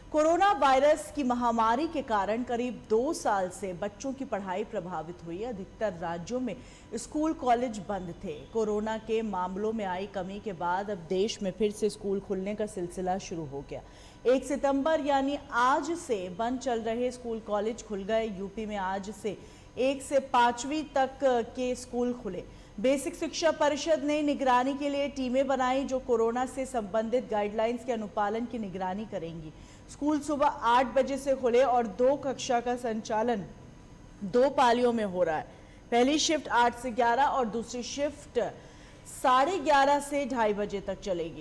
Corona virus की महामारी के कारण करीब 2 साल से बच्चों की पढ़ाई प्रभावित हुई। अधिकतर राज्यों में स्कूल कॉलेज बंद थे। कोरोना के मामलों में आई कमी के बाद अब देश में फिर से स्कूल खुलने का सिलसिला शुरू हो गया। 1 सितंबर यानी आज से बंद चल रहे स्कूल कॉलेज खुल गए। यूपी में आज से 1 से 5वीं तक के स्कूल खुले। बेसिक शिक्षा परिषद ने निगरानी के लिए टीमें बनाई जो कोरोना से संबंधित गाइडलाइंस के अनुपालन की निगरानी करेंगी। स्कूल सुबह 8 बजे से खुले और 2 कक्षा का संचालन 2 पालियों में हो रहा है। पहली शिफ्ट 8 से 11 और दूसरी शिफ्ट 11:30 से 2:30 बजे तक चलेगी।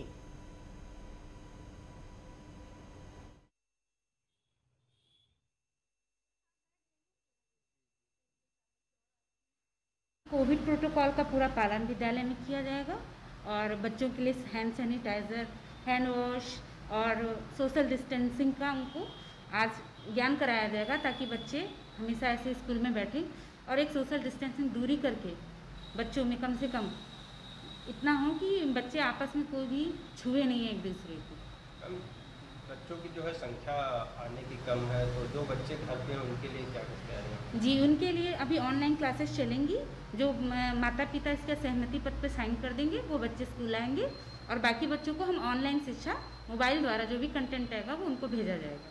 कोविड प्रोटोकॉल का पूरा पालन विद्यालय में किया जाएगा और बच्चों के लिए हैंड सैनिटाइज़र, हैंड वॉश और सोशल डिस्टेंसिंग का उनको आज ज्ञान कराया जाएगा ताकि बच्चे हमेशा ऐसे स्कूल में बैठें और एक सोशल डिस्टेंसिंग दूरी करके बच्चों में कम से कम इतना हो कि बच्चे आपस में कोई भी छुए नहीं एक दूसरे को। बच्चों की जो है संख्या आने की कम है, तो जो बच्चे घर पे हैं उनके लिए क्या कुछ तैयारी है? जी, उनके लिए अभी ऑनलाइन क्लासेस चलेंगी। जो माता पिता इसका सहमति पत्र पर साइन कर देंगे वो बच्चे स्कूल आएंगे और बाकी बच्चों को हम ऑनलाइन शिक्षा मोबाइल द्वारा जो भी कंटेंट आएगा वो उनको भेजा जाएगा।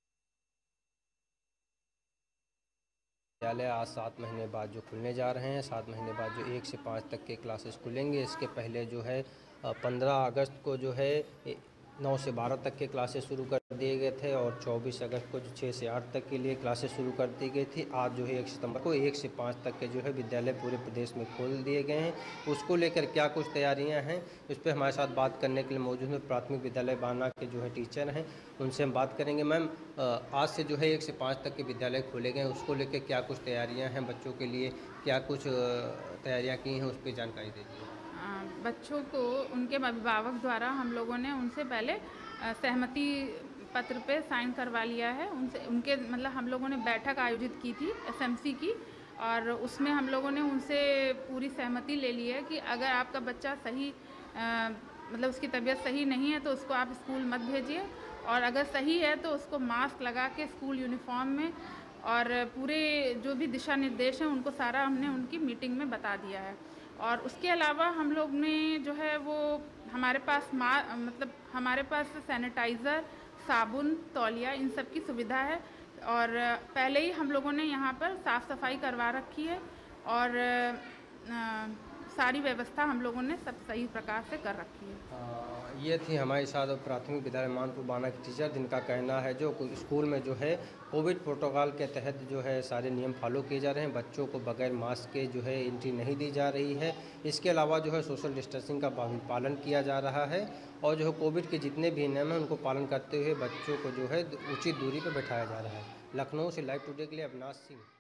विद्यालय आज 7 महीने बाद जो खुलने जा रहे हैं, 7 महीने बाद जो 1 से 5 तक के क्लासेस खुलेंगे। इसके पहले जो है 15 अगस्त को जो है 9 से 12 तक के क्लासेस शुरू कर दिए गए थे और 24 अगस्त को जो 6 से 8 तक के लिए क्लासेस शुरू कर दी गई थी। आज जो है 1 सितंबर को 1 से 5 तक के जो है विद्यालय पूरे प्रदेश में खोल दिए गए हैं। उसको लेकर क्या कुछ तैयारियां हैं, इस पर हमारे साथ बात करने के लिए मौजूद हैं प्राथमिक विद्यालय बाना के जो है टीचर हैं, उनसे हम बात करेंगे। मैम, आज से जो है 1 से 5 तक के विद्यालय खोले गए हैं, उसको लेकर क्या कुछ तैयारियाँ हैं, बच्चों के लिए क्या कुछ तैयारियाँ की हैं, उस पर जानकारी दीजिए। बच्चों को उनके अभिभावक द्वारा हम लोगों ने उनसे पहले सहमति पत्र पे साइन करवा लिया है। उनके मतलब हम लोगों ने बैठक आयोजित की थी एसएमसी की और उसमें हम लोगों ने उनसे पूरी सहमति ले ली है कि अगर आपका बच्चा सही मतलब उसकी तबीयत सही नहीं है तो उसको आप स्कूल मत भेजिए और अगर सही है तो उसको मास्क लगा के स्कूल यूनिफॉर्म में और पूरे जो भी दिशा निर्देश हैं उनको सारा हमने उनकी मीटिंग में बता दिया है। और उसके अलावा हम लोग ने जो है वो हमारे पास हमारे पास सैनिटाइज़र, साबुन, तौलिया इन सब की सुविधा है और पहले ही हम लोगों ने यहाँ पर साफ़ सफाई करवा रखी है और सारी व्यवस्था हम लोगों ने सब सही प्रकार से कर रखी है। ये थी हमारे साथ प्राथमिक विद्यालय मानपुर बाना के टीचर, जिनका कहना है जो स्कूल में जो है कोविड प्रोटोकॉल के तहत जो है सारे नियम फॉलो किए जा रहे हैं। बच्चों को बगैर मास्क के जो है एंट्री नहीं दी जा रही है। इसके अलावा जो है सोशल डिस्टेंसिंग का पालन किया जा रहा है और जो है कोविड के जितने भी नियम हैं उनको पालन करते हुए बच्चों को जो है उचित दूरी पर बैठाया जा रहा है। लखनऊ से लाइव टुडे के लिए अविनाश सिंह।